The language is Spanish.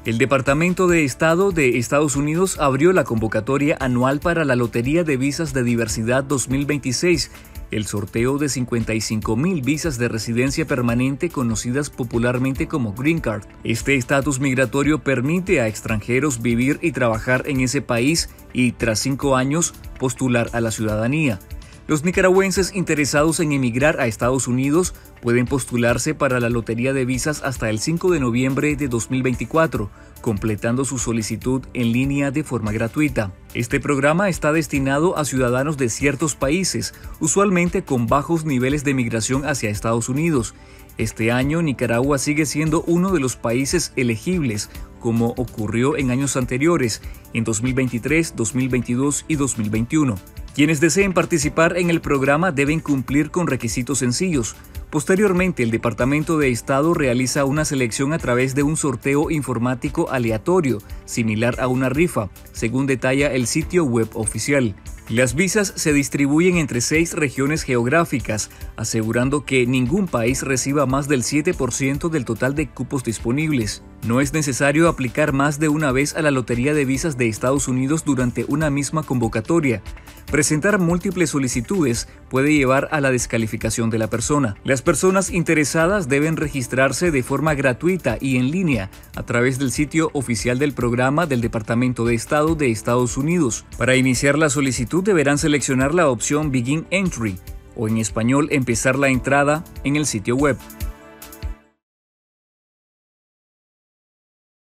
El Departamento de Estado de Estados Unidos abrió la convocatoria anual para la Lotería de Visas de Diversidad 2026, el sorteo de 55,000 visas de residencia permanente conocidas popularmente como Green Card. Este estatus migratorio permite a extranjeros vivir y trabajar en ese país y, tras 5 años, postular a la ciudadanía. Los nicaragüenses interesados en emigrar a Estados Unidos pueden postularse para la Lotería de Visas hasta el 5 de noviembre de 2024, completando su solicitud en línea de forma gratuita. Este programa está destinado a ciudadanos de ciertos países, usualmente con bajos niveles de migración hacia Estados Unidos. Este año, Nicaragua sigue siendo uno de los países elegibles, como ocurrió en años anteriores, en 2023, 2022 y 2021. Quienes deseen participar en el programa deben cumplir con requisitos sencillos. Posteriormente, el Departamento de Estado realiza una selección a través de un sorteo informático aleatorio, similar a una rifa, según detalla el sitio web oficial. Las visas se distribuyen entre 6 regiones geográficas, asegurando que ningún país reciba más del 7% del total de cupos disponibles. No es necesario aplicar más de una vez a la Lotería de Visas de Estados Unidos durante una misma convocatoria. Presentar múltiples solicitudes puede llevar a la descalificación de la persona. Las personas interesadas deben registrarse de forma gratuita y en línea a través del sitio oficial del programa del Departamento de Estado de Estados Unidos. Para iniciar la solicitud deberán seleccionar la opción Begin Entry o en español empezar la entrada en el sitio web.